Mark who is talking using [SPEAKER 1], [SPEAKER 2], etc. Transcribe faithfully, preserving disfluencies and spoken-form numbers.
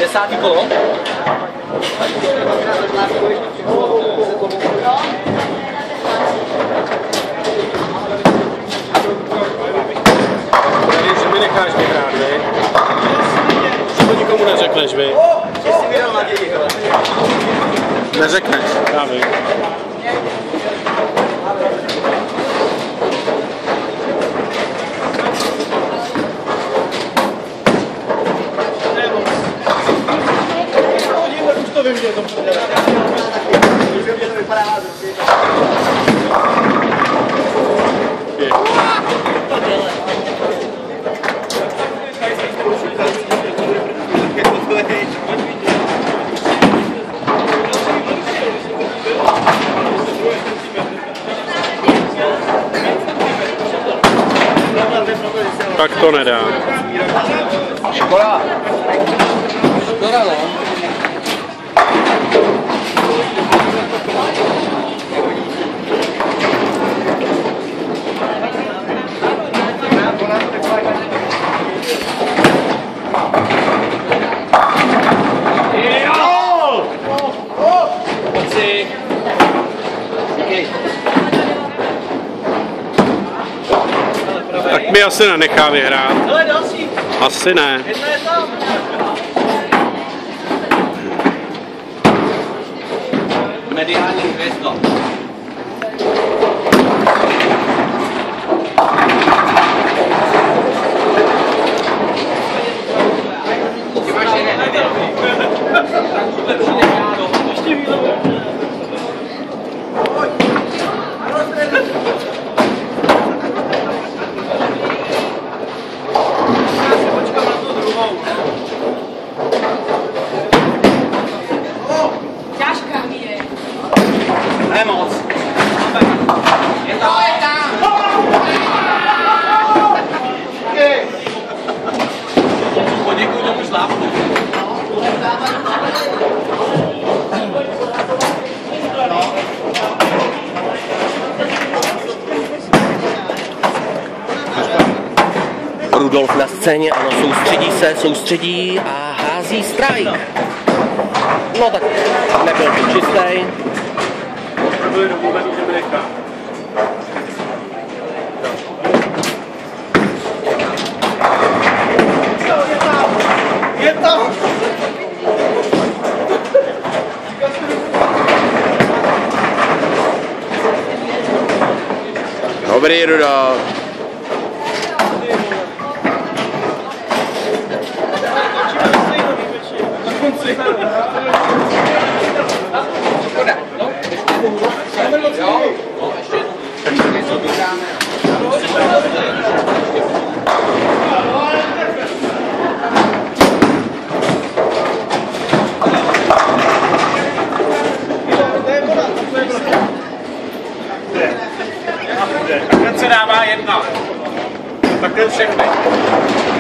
[SPEAKER 1] Desátý kolo.
[SPEAKER 2] Nevím, že mi necháš vyhrát, vy? Že to nikomu neřekneš, vy?
[SPEAKER 1] Že jsi vydal naději, hele.
[SPEAKER 2] Neřekneš. Já vím.
[SPEAKER 3] Už to vím, že to
[SPEAKER 1] vypadá
[SPEAKER 2] Tak to nedá.
[SPEAKER 1] Škoda. Škoda, no.
[SPEAKER 2] Tak mi asi nenechá vyhrát. Asi ne.
[SPEAKER 1] Mediální hvězdo. Nemoc. Je tam. Je tam. Poděkuji tomu Slávku. Rudolf na scéně, ano, soustředí se, soustředí a hází strike. No tak nebyl to čistý.
[SPEAKER 2] Byli domluvený, že mi nechá.
[SPEAKER 3] je tam!
[SPEAKER 2] Dobrý, Rudolf.
[SPEAKER 3] Tak ten se dává jedna. Tak ten všechny.